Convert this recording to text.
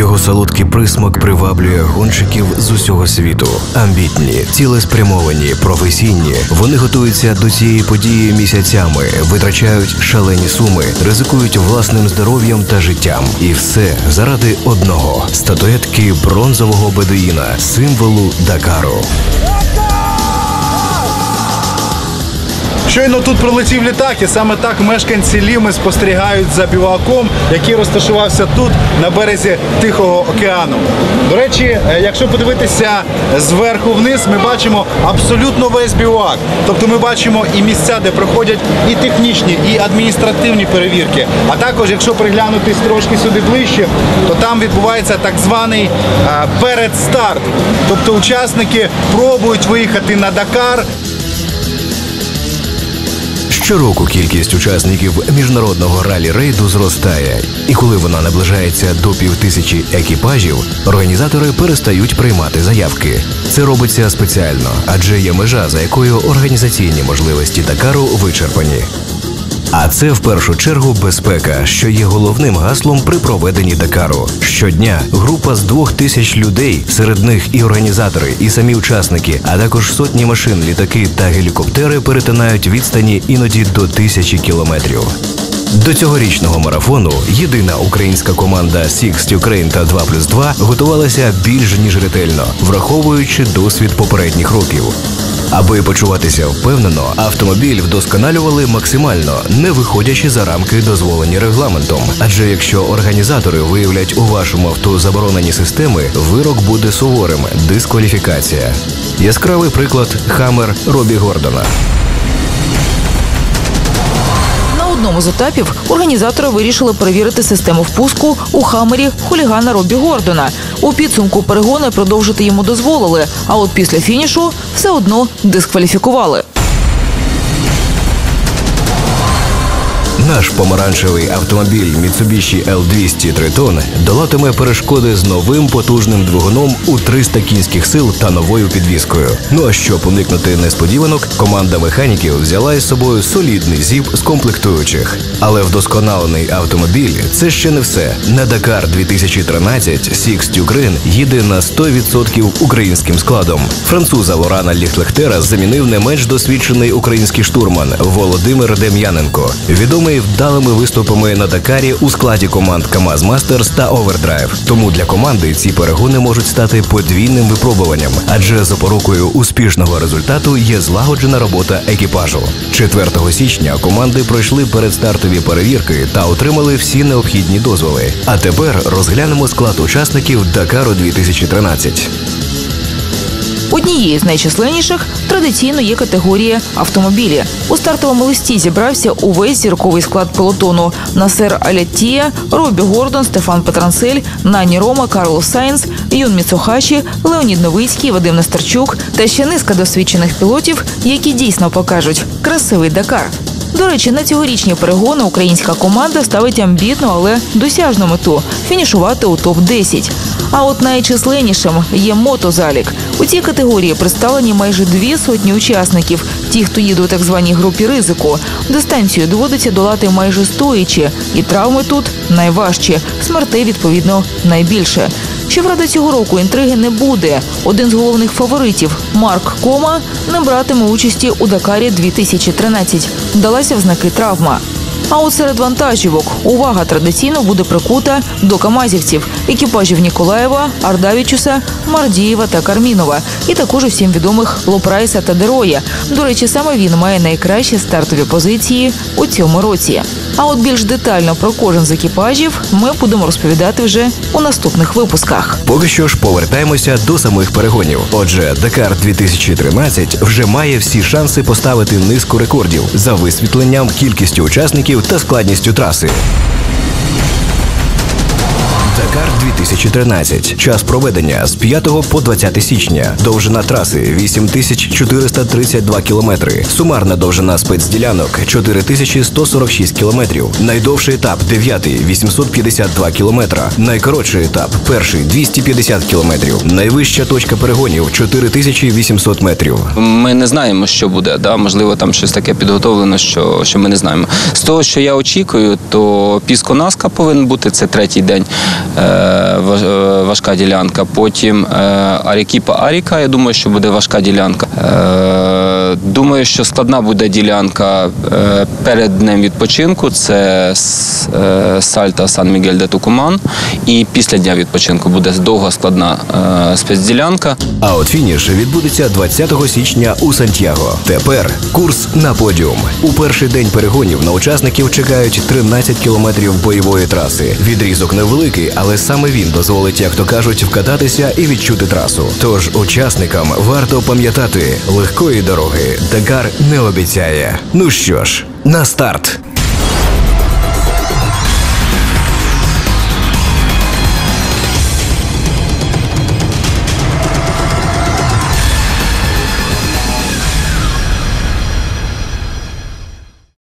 Його солодкий присмак приваблює гонщиків з усього світу. Амбітні, цілеспрямовані, професійні. Вони готуються до цієї події місяцями, витрачають шалені суми, ризикують власним здоров'ям та життям. І все заради одного – статуетки бронзового бедуїна, символу Дакару. Щойно тут пролетів літак, і саме так мешканці Ліми спостерігають за біваком, який розташувався тут, на березі Тихого океану. До речі, якщо подивитися зверху вниз, ми бачимо абсолютно весь бівак. Тобто ми бачимо і місця, де проходять і технічні, і адміністративні перевірки. А також, якщо приглянутись трошки сюди ближче, то там відбувається так званий передстарт. Тобто учасники пробують виїхати на Дакар. Щороку кількість учасників міжнародного ралі-рейду зростає. І коли вона наближається до 5000 екіпажів, організатори перестають приймати заявки. Це робиться спеціально, адже є межа, за якою організаційні можливості Дакару вичерпані. А це в першу чергу безпека, що є головним гаслом при проведенні Дакару. Щодня група з 2000 людей, серед них і організатори, і самі учасники, а також сотні машин, літаки та гелікоптери перетинають відстані іноді до 1000 кілометрів. До цьогорічного марафону єдина українська команда Sixt Ukraine та 2+2 готувалася більш ніж ретельно, враховуючи досвід попередніх років. Аби почуватися впевнено, автомобіль вдосконалювали максимально, не виходячи за рамки, дозволені регламентом. Адже якщо організатори виявлять у вашому авто заборонені системи, вирок буде суворим – дискваліфікація. Яскравий приклад – Хаммер Робі Гордона. На одному з етапів організатори вирішили перевірити систему впуску у Хаммері хулігана Робі Гордона. У підсумку перегони продовжити йому дозволили, а от після фінішу все одно дискваліфікували. Наш помаранчевий автомобіль Mitsubishi L200 Triton долатиме перешкоди з новим потужним двигуном у 300 кінських сил та новою підвіскою. Ну а щоб уникнути несподіванок, команда механіків взяла із собою солідний зіп з комплектуючих. Але вдосконалений автомобіль – це ще не все. На Дакар 2013 Sixt Ukraine їде на 100% українським складом. Француза Лорана Ліхтлехтера замінив не менш досвідчений український штурман Володимир Дем'яненко, відомий вдалими виступами на Дакарі у складі команд КамАЗ Мастерс та Овердрайв. Тому для команди ці перегони можуть стати подвійним випробуванням, адже запорукою успішного результату є злагоджена робота екіпажу. 4 січня команди пройшли передстартові перевірки та отримали всі необхідні дозволи. А тепер розглянемо склад учасників Дакару 2013. Однією з найчисленніших традиційно є категорія автомобілі. У стартовому листі зібрався увесь зірковий склад пелотону: Насер Аль-Аттія, Робі Гордон, Стефан Петранцель, Нані Рома, Карлос Сайнс, Юн Міцухаші, Леонід Новицький, Вадим Нестерчук та ще низка досвідчених пілотів, які дійсно покажуть красивий Дакар. До речі, на цьогорічні перегони українська команда ставить амбітну, але досяжну мету – фінішувати у топ-10. А от найчисленнішим є мотозалік. У цій категорії представлені майже 200 учасників, ті, хто їде у так званій групі ризику. Дистанцію доводиться долати майже стоячи, і травми тут найважчі, смертей, відповідно, найбільше. Щоправда, цього року інтриги не буде. Один з головних фаворитів – Марк Кома – не братиме участі у Дакарі 2013. Далася в знаки травма. А от серед вантажівок увага традиційно буде прикута до камазівців – екіпажів Ніколаєва, Ардавічуса, Мардієва та Кармінова. І також усім відомих Лопрайса та Дероя. До речі, саме він має найкращі стартові позиції у цьому році. А от більш детально про кожен з екіпажів ми будемо розповідати вже у наступних випусках. Поки що ж повертаємося до самих перегонів. Отже, Дакар 2013 вже має всі шанси поставити низку рекордів за висвітленням, кількістю учасників та складністю траси. Дакар 2013. Час проведення з 5 по 20 січня. Довжина траси 8432 кілометри. Сумарна довжина спецділянок 4146 кілометрів. Найдовший етап 9-й 852 кілометра. Найкоротший етап 1-й 250 кілометрів. Найвища точка перегонів 4800 метрів. Ми не знаємо, що буде. Да? Можливо, там щось таке підготовлено, що ми не знаємо. З того, що я очікую, то Піско-Наска повинен бути, це 3-й день. важка ділянка. Потім Арекіпа-Аріка, я думаю, що буде важка ділянка. Думаю, що складна буде ділянка перед днем відпочинку. Це Сальта Сан-Мігель-де-Тукуман. І після дня відпочинку буде довга складна спецділянка. А от фініш відбудеться 20 січня у Сантьяго. Тепер курс на подіум. У перший день перегонів на учасників чекають 13 кілометрів бойової траси. Відрізок невеликий, але саме він дозволить, як то кажуть, вкататися і відчути трасу. Тож учасникам варто пам'ятати, легкої дороги Дакар не обіцяє. Ну що ж, на старт!